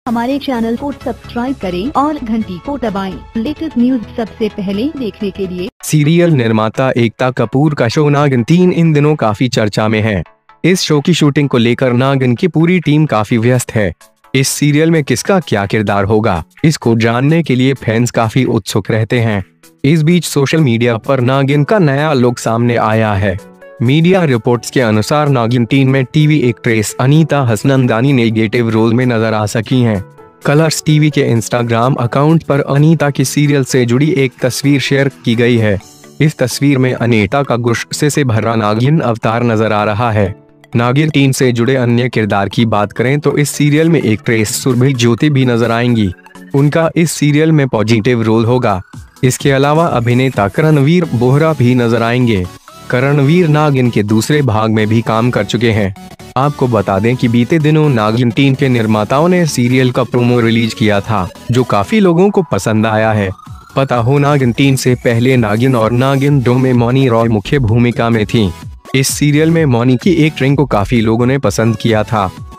हमारे चैनल को सब्सक्राइब करें और घंटी को दबाएं। लेटेस्ट न्यूज सबसे पहले देखने के लिए। सीरियल निर्माता एकता कपूर का शो नागिन 3 इन दिनों काफी चर्चा में है। इस शो की शूटिंग को लेकर नागिन की पूरी टीम काफी व्यस्त है। इस सीरियल में किसका क्या किरदार होगा, इसको जानने के लिए फैंस काफी उत्सुक रहते हैं। इस बीच सोशल मीडिया पर नागिन का नया लुक सामने आया है। मीडिया रिपोर्ट्स के अनुसार नागिन 3 में TV actress Anita Hasnandani negative role में नजर आ सकी हैं। कलर्स टीवी के इंस्टाग्राम अकाउंट पर अनीता की सीरियल से जुड़ी एक तस्वीर शेयर की गई है। इस तस्वीर में अनीता का गुस्से से भरा नागिन अवतार नजर आ रहा है। नागिन 3 से जुड़े अन्य किरदार की बात करें तो इस सीरियल में एक्ट्रेस सुरभि ज्योति भी नजर आएंगी। उनका इस सीरियल में पॉजिटिव रोल होगा। इसके अलावा अभिनेता करणवीर बोहरा भी नजर आएंगे। करणवीर नागिन के दूसरे भाग में भी काम कर चुके हैं। आपको बता दें कि बीते दिनों नागिन 3 के निर्माताओं ने सीरियल का प्रोमो रिलीज किया था, जो काफी लोगों को पसंद आया है। पता हो, नागिन 3 से पहले नागिन और नागिन 2 में मौनी रॉय मुख्य भूमिका में थी। इस सीरियल में मौनी की एक्टिंग को काफी लोगों ने पसंद किया था।